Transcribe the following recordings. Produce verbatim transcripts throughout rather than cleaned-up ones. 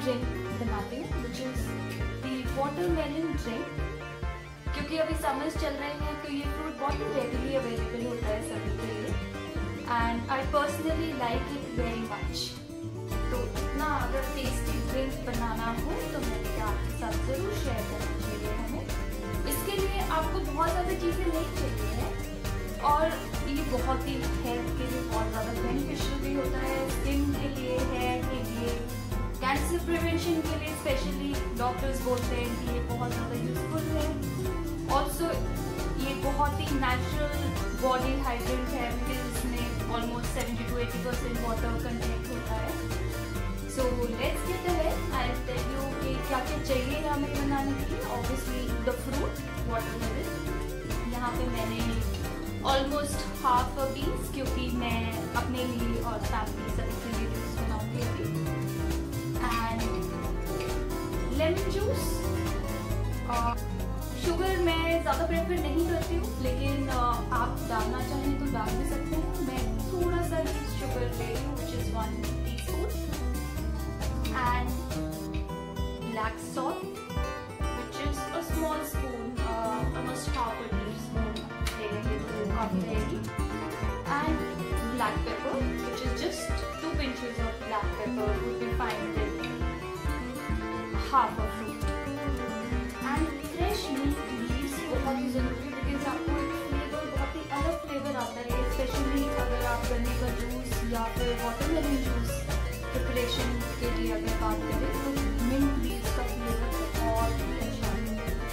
Drink बनाती हूँ, which is the watermelon drink. क्योंकि अभी समर्स चल रहे हैं तो ये फ्रूट बहुत ही रेडिली अवेलेबल होता है सभी के लिए, and I personally like it very much. तो इतना अगर टेस्टी ड्रिंक बनाना हो तो मैंने आपके साथ ज़रूर शेयर करना चाहिए हमें। इसके लिए आपको बहुत ज़्यादा चीज़ें नहीं चाहिए है, और ये बहुत ही हेल्थ के लिए बहुत ज़्यादा बेनिफिशियल भी होता है, स्किन के लिए, हेयर के लिए, कैंसर प्रिवेंशन के लिए स्पेशली डॉक्टर्स बोलते हैं कि ये बहुत ज़्यादा यूजफुल है। ऑल्सो ये बहुत ही नेचुरल बॉडी हाइड्रेट है, बिकॉज इसमें almost seventy two eighty percent water content होता है। So let's get ahead, I will tell you कि क्या क्या चाहिए हमें बनाने के लिए। ऑब्वियसली द फ्रूट वाटरमेलन, यहाँ पे मैंने ऑलमोस्ट हाफ अ पीस, क्योंकि मैं अपने लिए और फैमिली सभी के लिए जूस बनाऊंगी अभी। एंड लेमन जूस, शुगर मैं ज़्यादा प्रेफर नहीं करती हूँ, लेकिन आप डालना चाहें तो डाल भी सकते हैं। मैं थोड़ा सा शुगर ले रही हूँ, which is one teaspoon, and black salt which is a small spoon, almost half a teaspoon ले लेंगे तो हाफ रहेगी, and black pepper which is just two pinches of black pepper would be fine with half a fruit, and fresh मिल्क leaves बहुत ही ज़रूरी है, because आपको एक फ्लेवर, बहुत ही अलग फ्लेवर आता है, स्पेशली अगर आप गन्ने का जूस या फिर वाटरमेलन जूस प्रिपरेशन के लिए अगर बात करें तो मिल्क लीव्स का फ्लेवर बहुत ही अच्छा है।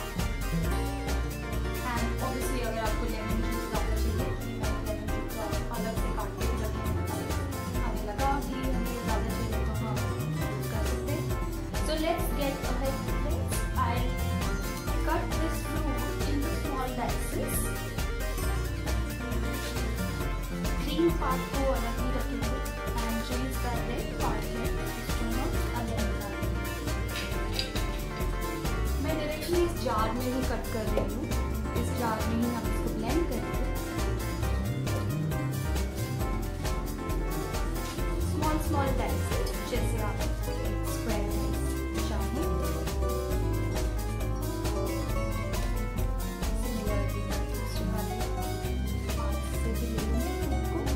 एंड ऑब्वियसली अगर आपको लेमन जूस ज़्यादा चाहिए, लेमन जूस अलग से काट के रखें, हमें लगा कि हमें ज़्यादा चाहिए तो हम यूज़ कर सकते हैं। So let's get ahead with this. I cut this fruit into small dices. Green part को अलग ही रखेंगे, एंड जो इसका रेड पार्ट है उसको हम अलग निकालेंगे। मैं डायरेक्टली इस जार में ही कट कर रही हूँ, इस जार में ही हम इसको ब्लेंड करेंगे। स्मॉल स्मॉल डाइसेस, जैसे आप स्क्वायर डाइस चाहें। सिमिलरली दूसरे वाले हाथ से भी ले लेंगे उनको।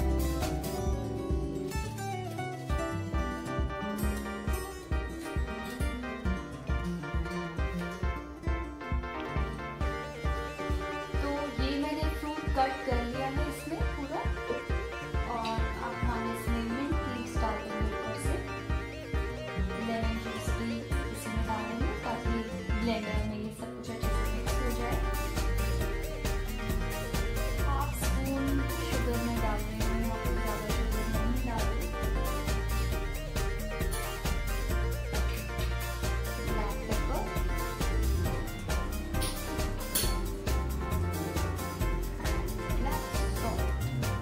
तो ये मैंने फ्रूट कट कर लिया है इसमें पूरा, और अब हम इसमें मिल्क लीव्स डाल देंगे ऊपर से। लेमन जूस भी इसमें डाल देंगे ताकि ब्लेंडर में ये सब कुछ अच्छे से मिक्स हो जाए। हाफ स्पून शुगर में डाल रही हूँ, यहाँ पर ज़्यादा शुगर नहीं डाल रही। ब्लैक पेपर, ब्लैक सॉल्ट,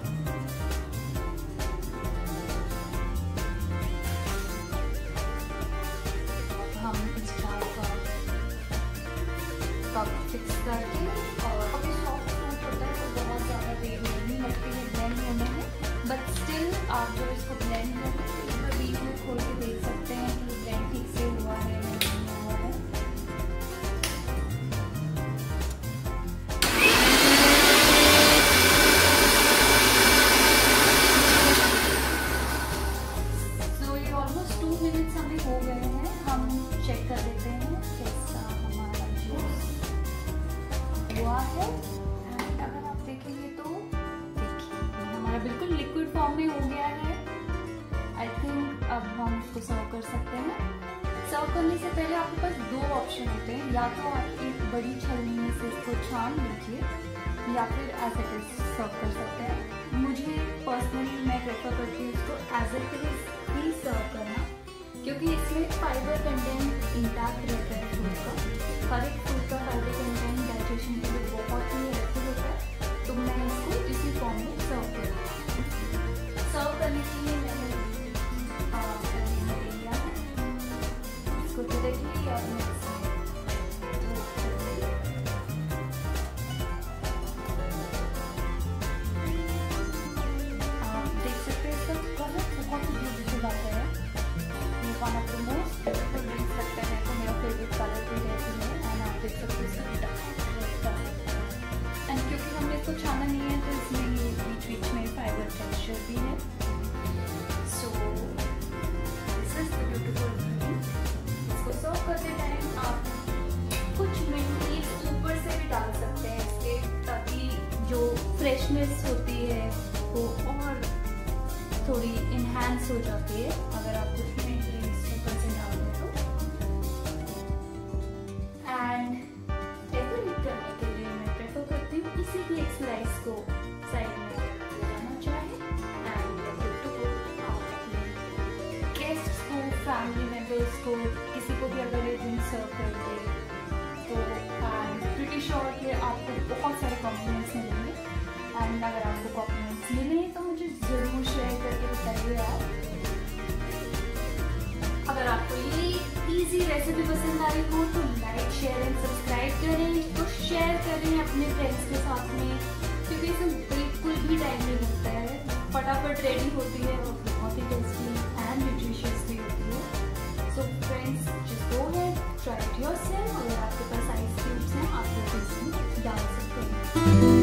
हम इस जार का कप फिक्स करके, और अभी सॉफ्ट फ्रूट होता है तो बहुत ज़्यादा देर नहीं लगती है ब्लेंड होने में, बट स्टिल आप जो इसको ब्लेंड करें तो एक बार बीच में खोल के देख सकते हैं कि ब्लेंड ठीक से हुआ है या नहीं हुआ है। तो ये ऑलमोस्ट टू मिनट्स हमें हो गए हैं, हम चेक कर देते हैं कैसा हमारा जूस हुआ है। एंड अगर आप देखेंगे तो देखिए हमारा बिल्कुल लिक्विड फॉर्म में हो गया है। आई थिंक अब हम इसको सर्व कर सकते हैं। सर्व करने से पहले आपके पास दो ऑप्शन होते हैं, या तो आप एक बड़ी छलनी में से इसको छान लीजिए, या फिर एज इट इज सर्व कर सकते हैं। मुझे पर्सनली मैं प्रेफर करती हूँ इसको एज इट इज ही सर्व करना, क्योंकि इसमें फाइबर कंटेंट इंटैक्ट रहता है फ्रूट का। हर एक फ्रूट का फाइबर कंटेंट डाइजेशन के लिए बहुत ही हेल्पफुल होता है, तो मैं इसको इसी फॉर्म में सर्व करती हूँ। सर्व करने के लिए मैंने ले लिया है इसको डायरेक्टली, और मैं इसमें आप देख सकते हैं इसका कलर बहुत ही ब्यूटीफुल आता है। ये वन ऑफ द मोस्ट इसको छाना नहीं है तो इसमें ये बीच बीच में फाइबर टेक्सचर भी है। So this is the beautiful thing. इसको सर्व करते टाइम आप कुछ मिनट ऊपर से भी डाल सकते हैं इसके, ताकि जो फ्रेशनेस होती है वो और थोड़ी इन्हांस हो जाती है अगर आप कुछ मिनट ऊपर से डाल दें तो। एंड डेकोरेट करने के लिए मैं प्रेफर करती हूँ किसी भी एक स्लाइस को साइड में लगाना चाहे। एंड आप अपने गेस्ट्स को, फैमिली मेम्बर्स को, किसी को भी अगर ये ड्रिंक सर्व कर दे तो आई एम प्रीटी श्योर कि आपको बहुत सारे कॉम्प्लीमेंट्स मिलेंगे। एंड अगर आपको कॉम्प्लीमेंट्स मिले तो मुझे ज़रूर शेयर करके बताइए आप। अगर आपको ये इजी रेसिपी पसंद आई हो तो लाइक, शेयर एंड सब्सक्राइब करें, तो शेयर करें अपने फ्रेंड्स के साथ में, क्योंकि इसमें बिल्कुल भी टाइम नहीं लगता है, फटाफट रेडी होती है और बहुत ही टेस्टी एंड न्यूट्रिशियस भी होती है। So friends, just go ahead, try it yourself. अगर आपके पास आइस क्यूब्स हैं आप वो इसमें डाल सकते हैं।